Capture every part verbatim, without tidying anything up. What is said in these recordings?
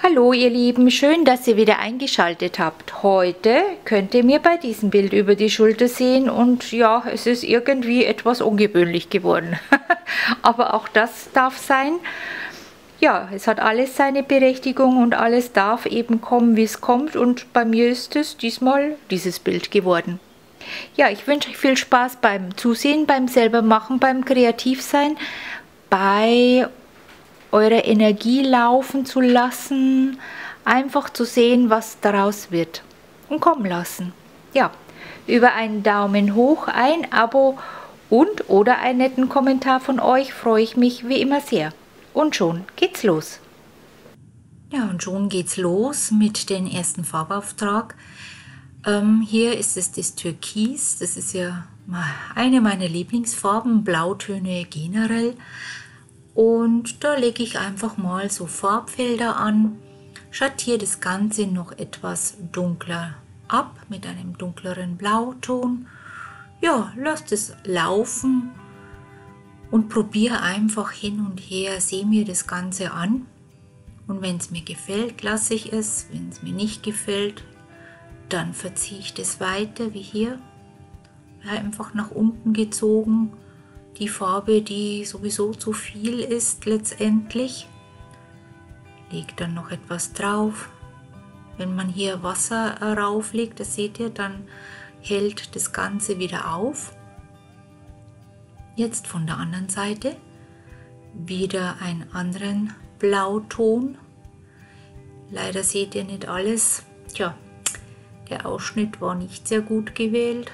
Hallo ihr Lieben, schön, dass ihr wieder eingeschaltet habt. Heute könnt ihr mir bei diesem Bild über die Schulter sehen und ja, es ist irgendwie etwas ungewöhnlich geworden. Aber auch das darf sein. Ja, es hat alles seine Berechtigung und alles darf eben kommen, wie es kommt, und bei mir ist es diesmal dieses Bild geworden. Ja, ich wünsche euch viel Spaß beim Zusehen, beim selber machen, beim Kreativsein, bei eure Energie laufen zu lassen, einfach zu sehen, was daraus wird und kommen lassen. Ja, über einen Daumen hoch, ein Abo und oder einen netten Kommentar von euch freue ich mich wie immer sehr. Und schon geht's los. Ja, und schon geht's los mit dem ersten Farbauftrag. Ähm, hier ist es das Türkis, das ist ja eine meiner Lieblingsfarben, Blautöne generell. Und da lege ich einfach mal so Farbfelder an, schattiere das Ganze noch etwas dunkler ab mit einem dunkleren Blauton. Ja, lasst es laufen und probiere einfach hin und her, sehe mir das Ganze an. Und wenn es mir gefällt, lasse ich es. Wenn es mir nicht gefällt, dann verziehe ich das weiter, wie hier. Einfach nach unten gezogen. Die Farbe, die sowieso zu viel ist letztendlich. Legt dann noch etwas drauf. Wenn man hier Wasser rauflegt, das seht ihr, dann hält das Ganze wieder auf. Jetzt von der anderen Seite wieder einen anderen Blauton. Leider seht ihr nicht alles. Tja, der Ausschnitt war nicht sehr gut gewählt.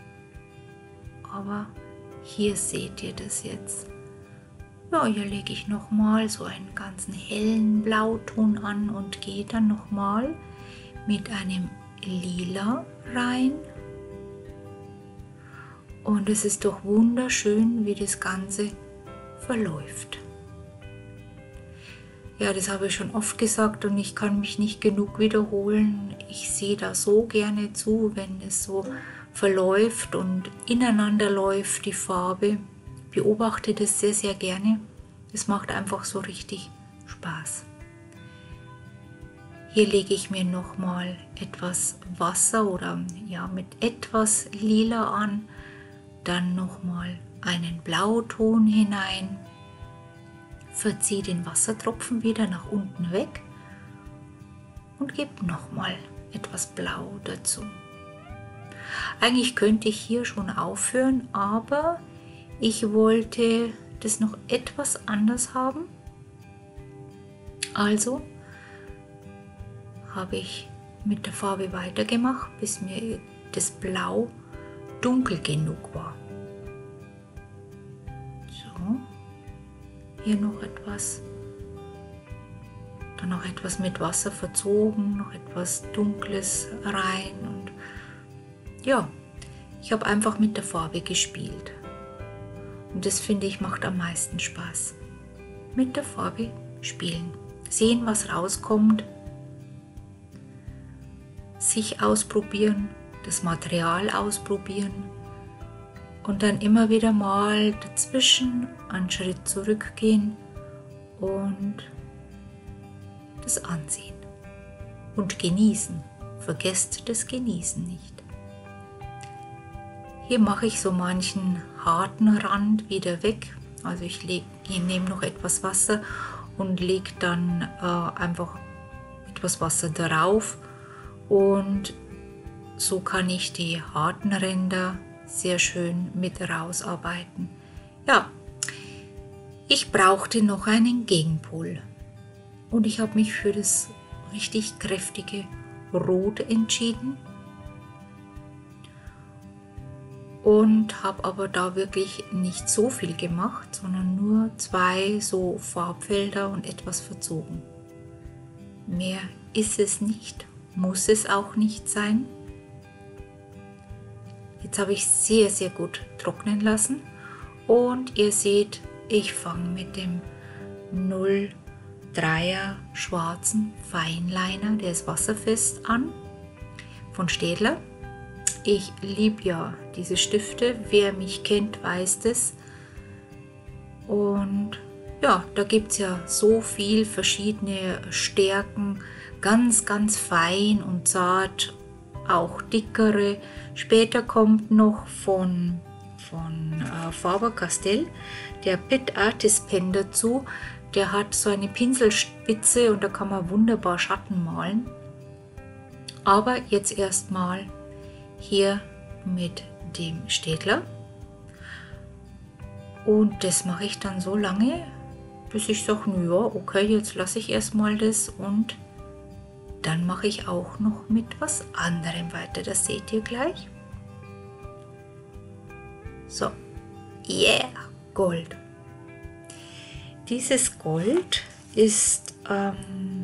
Aber hier seht ihr das jetzt. Ja, hier lege ich nochmal so einen ganzen hellen Blauton an und gehe dann nochmal mit einem Lila rein. Und es ist doch wunderschön, wie das Ganze verläuft. Ja, das habe ich schon oft gesagt und ich kann mich nicht genug wiederholen. Ich sehe da so gerne zu, wenn es so verläuft und ineinander läuft, die Farbe. Beobachte das sehr, sehr gerne. Es macht einfach so richtig Spaß. Hier lege ich mir nochmal etwas Wasser oder ja mit etwas Lila an, dann nochmal einen Blauton hinein, verziehe den Wassertropfen wieder nach unten weg und gebe nochmal etwas Blau dazu. Eigentlich könnte ich hier schon aufhören, aber ich wollte das noch etwas anders haben. Also habe ich mit der Farbe weitergemacht, bis mir das Blau dunkel genug war. So, hier noch etwas. Dann noch etwas mit Wasser verzogen, noch etwas Dunkles rein und ja, ich habe einfach mit der Farbe gespielt. Und das finde ich macht am meisten Spaß. Mit der Farbe spielen. Sehen, was rauskommt. Sich ausprobieren, das Material ausprobieren. Und dann immer wieder mal dazwischen einen Schritt zurückgehen und das ansehen. Und genießen. Vergesst das Genießen nicht. Hier mache ich so manchen harten Rand wieder weg. Also ich, leg, ich nehme noch etwas Wasser und lege dann äh, einfach etwas Wasser darauf. Und so kann ich die harten Ränder sehr schön mit rausarbeiten. Ja, ich brauchte noch einen Gegenpol. Und ich habe mich für das richtig kräftige Rot entschieden. Und habe aber da wirklich nicht so viel gemacht, sondern nur zwei so Farbfelder und etwas verzogen. Mehr ist es nicht, muss es auch nicht sein. Jetzt habe ich sehr, sehr gut trocknen lassen und ihr seht, ich fange mit dem null dreier schwarzen Feinliner, der ist wasserfest, an, von Staedtler. Ich liebe ja diese Stifte, wer mich kennt, weiß das. Und Ja, da gibt es ja so viel verschiedene Stärken, ganz, ganz fein und zart, auch dickere. Später kommt noch von, von äh, Faber-Castell der Pet Artist Pen dazu. Der hat so eine Pinselspitze und da kann man wunderbar Schatten malen. Aber jetzt erstmal hier mit dem Städtler. Und das mache ich dann so lange, bis ich sage, ja, okay, jetzt lasse ich erstmal das und dann mache ich auch noch mit was anderem weiter. Das seht ihr gleich. So, yeah, Gold. Dieses Gold ist ähm,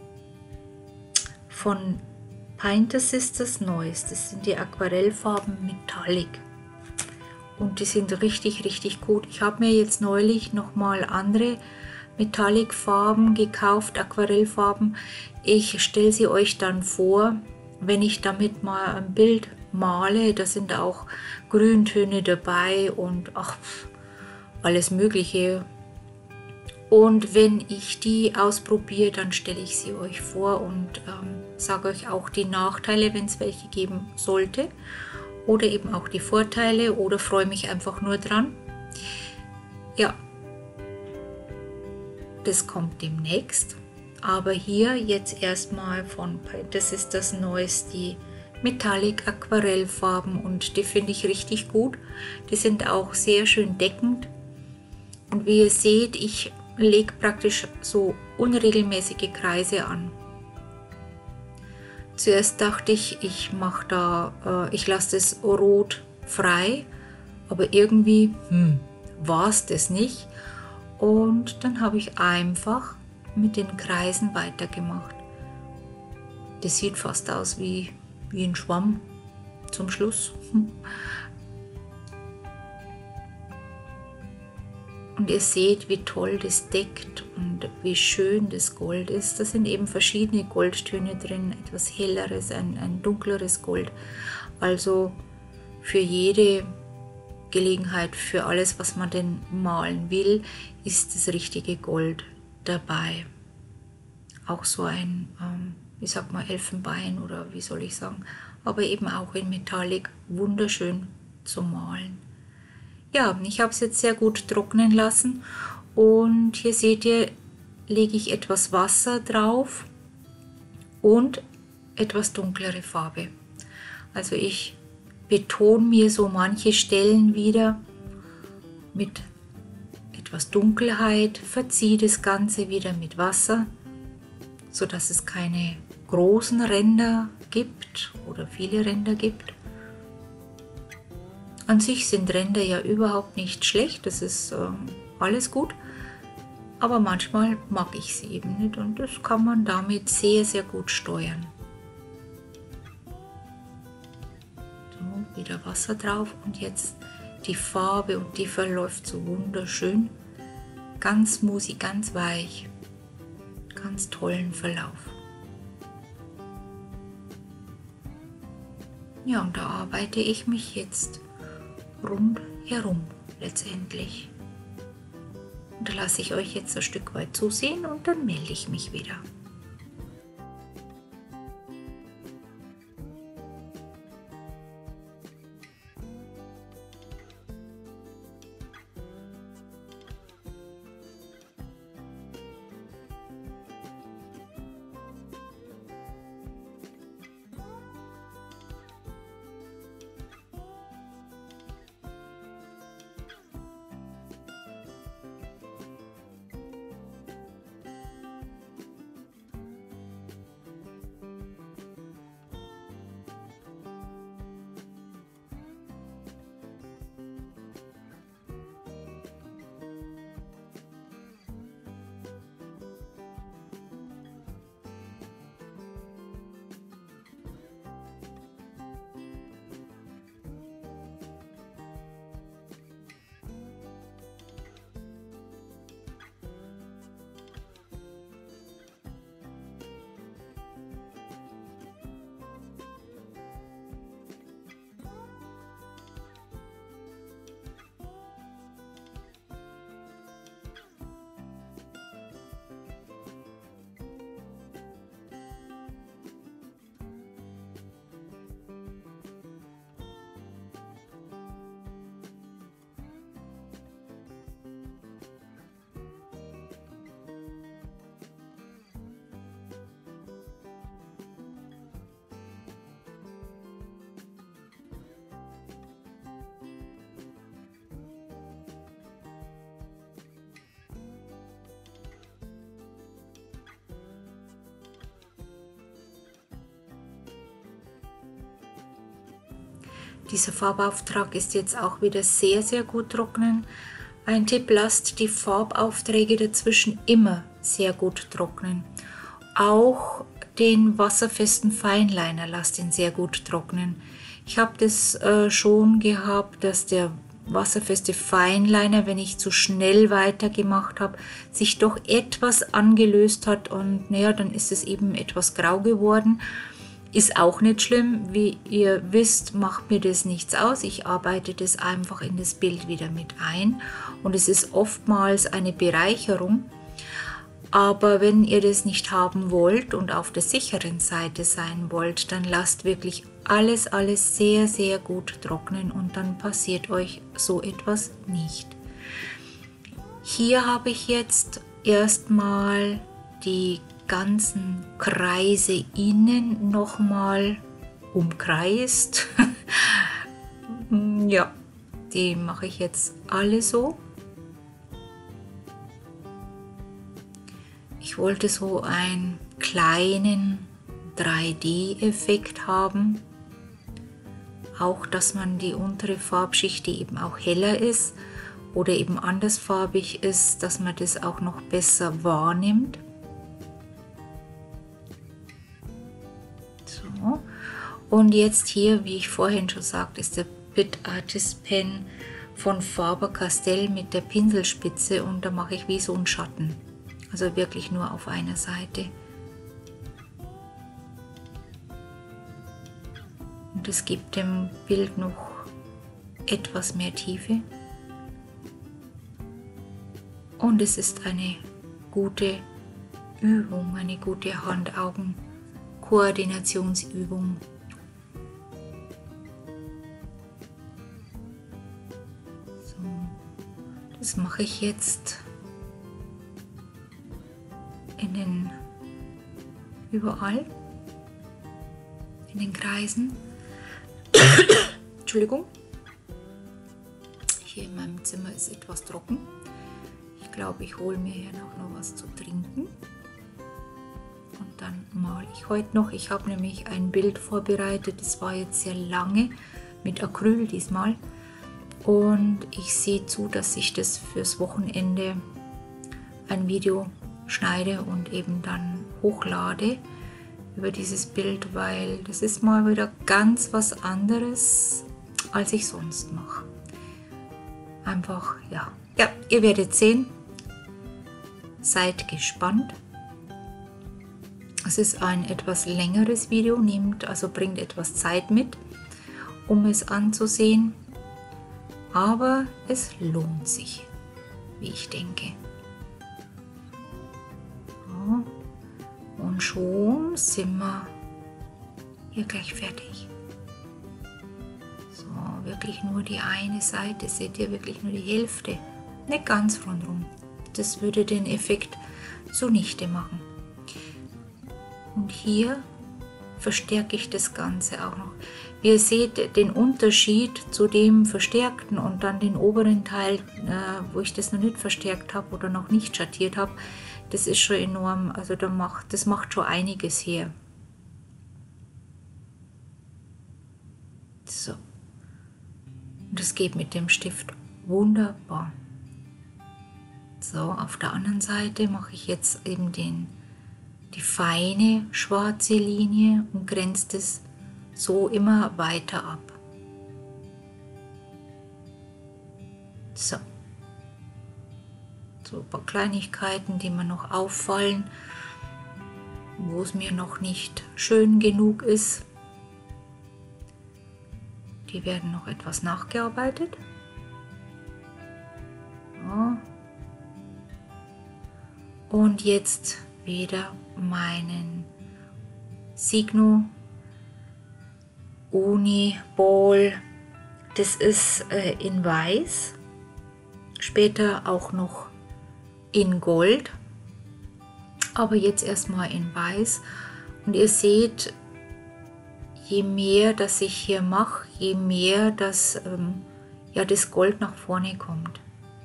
von Painter Sisters Neues. Das sind die Aquarellfarben Metallic. Und die sind richtig, richtig gut. Ich habe mir jetzt neulich nochmal andere Metallic-Farben gekauft, Aquarellfarben. Ich stelle sie euch dann vor, wenn ich damit mal ein Bild male. Da sind auch Grüntöne dabei und ach, alles Mögliche. Und wenn ich die ausprobiere, dann stelle ich sie euch vor und ähm, sage euch auch die Nachteile, wenn es welche geben sollte. Oder eben auch die Vorteile oder freue mich einfach nur dran. Ja, das kommt demnächst. Aber hier jetzt erstmal von Painter Sisters Neues die Metallic Aquarellfarben und die finde ich richtig gut. Die sind auch sehr schön deckend. Und wie ihr seht, ich lege praktisch so unregelmäßige Kreise an. Zuerst dachte ich, ich mache da, äh, ich lasse das Rot frei, aber irgendwie hm, war es das nicht. Und dann habe ich einfach mit den Kreisen weitergemacht. Das sieht fast aus wie, wie ein Schwamm zum Schluss. Und ihr seht, wie toll das deckt und wie schön das Gold ist. Da sind eben verschiedene Goldtöne drin, etwas helleres, ein, ein dunkleres Gold. Also für jede Gelegenheit, für alles, was man denn malen will, ist das richtige Gold dabei. Auch so ein, ähm, wie sagt man, Elfenbein oder wie soll ich sagen, aber eben auch in Metallic, wunderschön zum Malen. Ja, ich habe es jetzt sehr gut trocknen lassen und hier seht ihr, lege ich etwas Wasser drauf und etwas dunklere Farbe. Also ich betone mir so manche Stellen wieder mit etwas Dunkelheit, verziehe das Ganze wieder mit Wasser, sodass es keine großen Ränder gibt oder viele Ränder gibt. An sich sind Ränder ja überhaupt nicht schlecht, das ist äh, alles gut, aber manchmal mag ich sie eben nicht und das kann man damit sehr, sehr gut steuern. So, wieder Wasser drauf und jetzt die Farbe und die verläuft so wunderschön, ganz smoothie, ganz weich, ganz tollen Verlauf. Ja, und da arbeite ich mich jetzt rundherum letztendlich. Und da lasse ich euch jetzt ein Stück weit zusehen und dann melde ich mich wieder. Dieser Farbauftrag ist jetzt auch wieder sehr, sehr gut trocknen. Ein Tipp, lasst die Farbaufträge dazwischen immer sehr gut trocknen. Auch den wasserfesten Feinliner lasst ihn sehr gut trocknen. Ich habe das äh, schon gehabt, dass der wasserfeste Feinliner, wenn ich zu schnell weitergemacht habe, sich doch etwas angelöst hat und naja, dann ist es eben etwas grau geworden. Ist auch nicht schlimm, wie ihr wisst, macht mir das nichts aus. Ich arbeite das einfach in das Bild wieder mit ein und es ist oftmals eine Bereicherung. Aber wenn ihr das nicht haben wollt und auf der sicheren Seite sein wollt, dann lasst wirklich alles, alles sehr, sehr gut trocknen und dann passiert euch so etwas nicht. Hier habe ich jetzt erstmal die ganzen Kreise innen nochmal umkreist. Ja, die mache ich jetzt alle so. Ich wollte so einen kleinen drei D-Effekt haben. Auch, dass man die untere Farbschicht, die eben auch heller ist oder eben andersfarbig ist, dass man das auch noch besser wahrnimmt. So. Und jetzt hier, wie ich vorhin schon sagte, ist der Bit Artist Pen von Faber-Castell mit der Pinselspitze und da mache ich wie so einen Schatten. Also wirklich nur auf einer Seite. Und es gibt dem Bild noch etwas mehr Tiefe. Und es ist eine gute Übung, eine gute Hand-Augen-Koordinationsübung. So, das mache ich jetzt in den überall in den Kreisen. Entschuldigung. Hier in meinem Zimmer ist etwas trocken. Ich glaube, ich hole mir hier noch, noch was zu trinken. Und dann male ich heute noch. Ich habe nämlich ein Bild vorbereitet. Das war jetzt sehr lange mit Acryl diesmal. Und ich sehe zu, dass ich das fürs Wochenende ein Video schneide und eben dann hochlade über dieses Bild, weil das ist mal wieder ganz was anderes, als ich sonst mache. Einfach, ja. Ja, ihr werdet sehen. Seid gespannt. Es ist ein etwas längeres Video, nehmt, also bringt etwas Zeit mit, um es anzusehen. Aber es lohnt sich, wie ich denke. Und schon sind wir hier gleich fertig. So, wirklich nur die eine Seite, seht ihr, wirklich nur die Hälfte, nicht ganz rundherum. Das würde den Effekt zunichte machen. Und hier verstärke ich das Ganze auch noch. Wie ihr seht, den Unterschied zu dem verstärkten und dann den oberen Teil, äh, wo ich das noch nicht verstärkt habe oder noch nicht schattiert habe, das ist schon enorm, also da macht, das macht schon einiges her. So. Und das geht mit dem Stift wunderbar. So, auf der anderen Seite mache ich jetzt eben den, die feine schwarze Linie und grenze das so immer weiter ab. So. So ein paar Kleinigkeiten, die mir noch auffallen, wo es mir noch nicht schön genug ist. Die werden noch etwas nachgearbeitet. Ja. Und jetzt wieder meinen Signo Uni Ball. Das ist äh, in Weiß, später auch noch in Gold, aber jetzt erstmal in Weiß. Und ihr seht, je mehr das ich hier mache, je mehr das, ähm, ja, das Gold nach vorne kommt.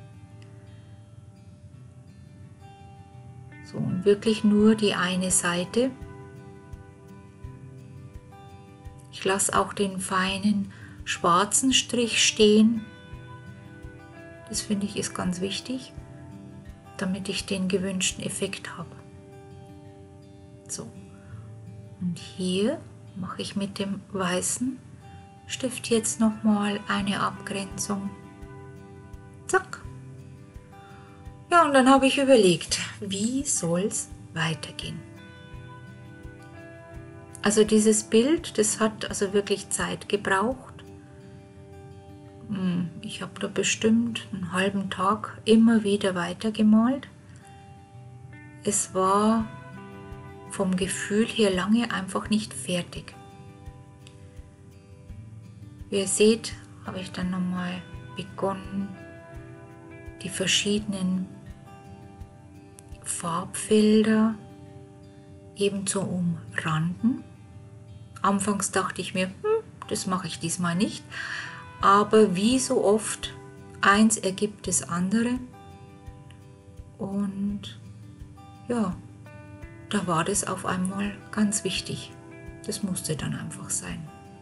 So, und wirklich nur die eine Seite. Ich lasse auch den feinen schwarzen Strich stehen. Das finde ich ist ganz wichtig, damit ich den gewünschten Effekt habe. So, und hier mache ich mit dem weißen Stift jetzt nochmal eine Abgrenzung. Zack. Ja, und dann habe ich überlegt, wie soll es weitergehen. Also dieses Bild, das hat also wirklich Zeit gebraucht. Ich habe da bestimmt einen halben Tag immer wieder weitergemalt. Es war vom Gefühl her lange einfach nicht fertig. Wie ihr seht, habe ich dann nochmal begonnen, die verschiedenen Farbfelder eben zu umranden. Anfangs dachte ich mir, hm, das mache ich diesmal nicht, aber wie so oft, eins ergibt das andere und ja, da war das auf einmal ganz wichtig. Das musste dann einfach sein.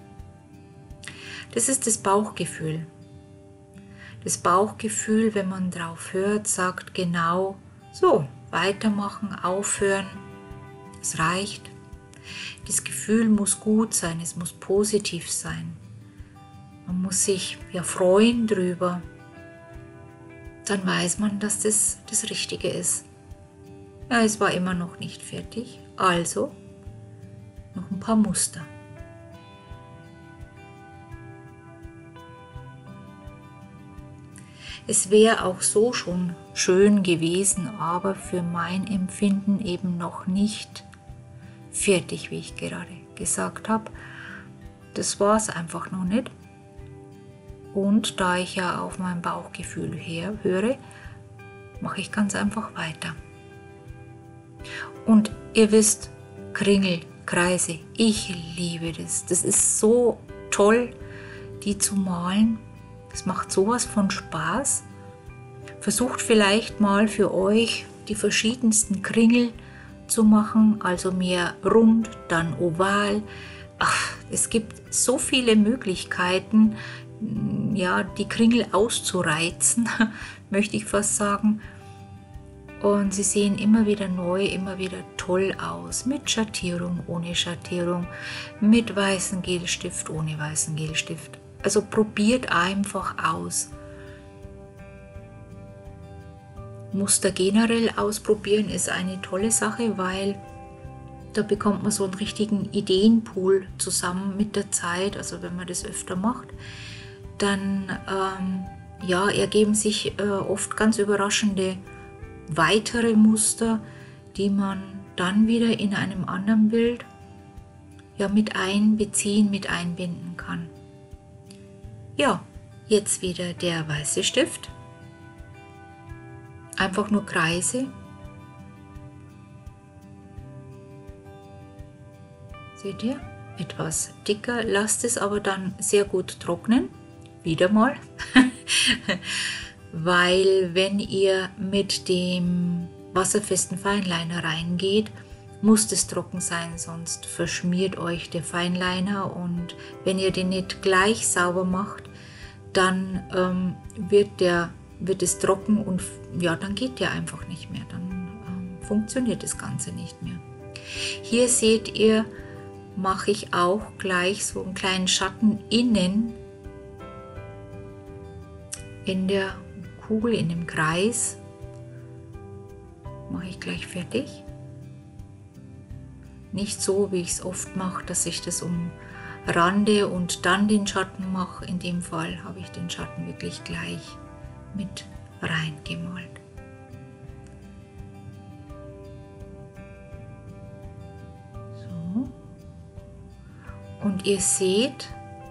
Das ist das Bauchgefühl. Das Bauchgefühl, wenn man drauf hört, sagt genau so, weitermachen, aufhören, es reicht. Das Gefühl muss gut sein, es muss positiv sein. Man muss sich ja freuen drüber. Dann weiß man, dass das das Richtige ist. Ja, es war immer noch nicht fertig, also noch ein paar Muster. Es wäre auch so schon schön gewesen, aber für mein Empfinden eben noch nicht fertig, wie ich gerade gesagt habe. Das war es einfach noch nicht. Und da ich ja auf mein Bauchgefühl her höre, mache ich ganz einfach weiter. Und ihr wisst, Kringel, Kreise, ich liebe das. Das ist so toll, die zu malen. Es macht sowas von Spaß. Versucht vielleicht mal für euch die verschiedensten Kringel zu machen, also mehr rund, dann oval. Ach, es gibt so viele Möglichkeiten, ja, die Kringel auszureizen, möchte ich fast sagen. Und sie sehen immer wieder neu, immer wieder toll aus, mit Schattierung, ohne Schattierung, mit weißem Gelstift, ohne weißen Gelstift. Also probiert einfach aus. Muster generell ausprobieren ist eine tolle Sache, weil da bekommt man so einen richtigen Ideenpool zusammen mit der Zeit. Also wenn man das öfter macht, dann ähm, ja, ergeben sich äh, oft ganz überraschende weitere Muster, die man dann wieder in einem anderen Bild ja, mit einbeziehen, mit einbinden kann. Ja, jetzt wieder der weiße Stift. Einfach nur Kreise. Seht ihr? Etwas dicker. Lasst es aber dann sehr gut trocknen. Wieder mal. Weil wenn ihr mit dem wasserfesten Feinliner reingeht, muss es trocken sein, sonst verschmiert euch der Feinliner und wenn ihr den nicht gleich sauber macht, dann ähm, wird, der, wird es trocken und ja, dann geht der einfach nicht mehr, dann ähm, funktioniert das Ganze nicht mehr. Hier seht ihr, mache ich auch gleich so einen kleinen Schatten innen in der Kugel, in dem Kreis. Mache ich gleich fertig. Nicht so, wie ich es oft mache, dass ich das umrande und dann den Schatten mache. In dem Fall habe ich den Schatten wirklich gleich mit reingemalt. So. Und ihr seht,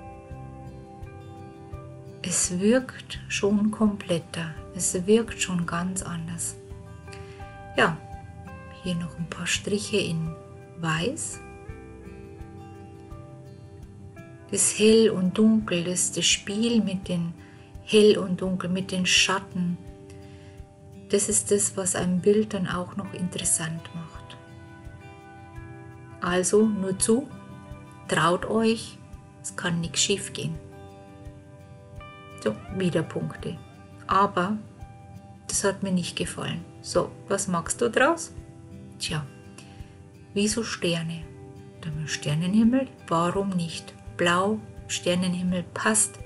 es wirkt schon kompletter. Es wirkt schon ganz anders. Ja, hier noch ein paar Striche in Weiß. Das Hell und Dunkel, das, das Spiel mit den Hell und Dunkel, mit den Schatten, das ist das, was ein Bild dann auch noch interessant macht. Also nur zu, traut euch, es kann nichts schief gehen. So, wieder Punkte. Aber das hat mir nicht gefallen. So, was machst du draus? Tja, wie so Sterne. Der Sternenhimmel, warum nicht? Blau, Sternenhimmel passt.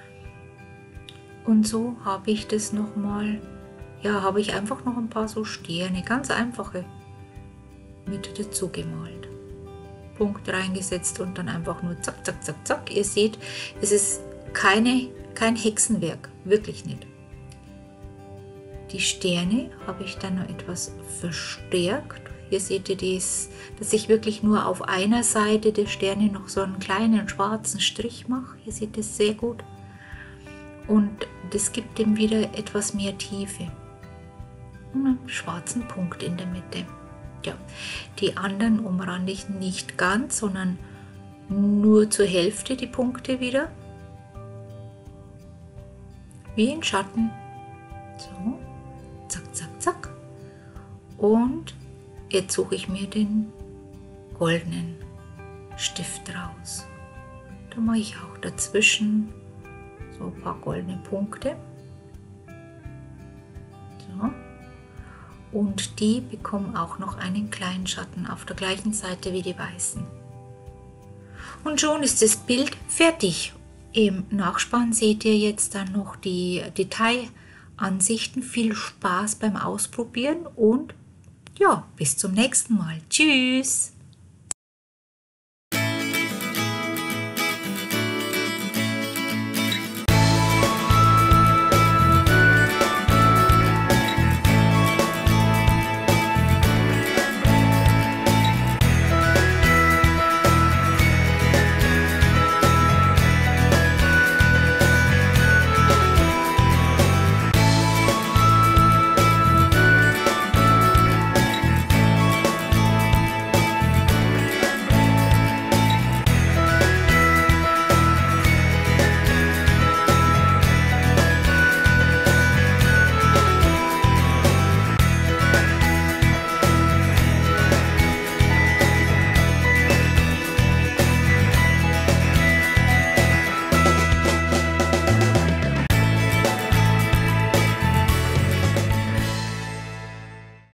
Und so habe ich das nochmal, ja, habe ich einfach noch ein paar so Sterne, ganz einfache, mit dazu gemalt. Punkt reingesetzt und dann einfach nur zack, zack, zack, zack. Ihr seht, es ist keine, kein Hexenwerk, wirklich nicht. Die Sterne habe ich dann noch etwas verstärkt. Hier seht ihr das, dass ich wirklich nur auf einer Seite der Sterne noch so einen kleinen schwarzen Strich mache. Hier seht ihr es sehr gut. Und das gibt dem wieder etwas mehr Tiefe. Und einen schwarzen Punkt in der Mitte. Ja, die anderen umrande ich nicht ganz, sondern nur zur Hälfte die Punkte wieder. Wie in Schatten. So, zack, zack, zack. Und jetzt suche ich mir den goldenen Stift raus. Da mache ich auch dazwischen so ein paar goldene Punkte. So. Und die bekommen auch noch einen kleinen Schatten auf der gleichen Seite wie die weißen. Und schon ist das Bild fertig. Im Nachspann seht ihr jetzt dann noch die Detailansichten. Viel Spaß beim Ausprobieren und ja, bis zum nächsten Mal. Tschüss!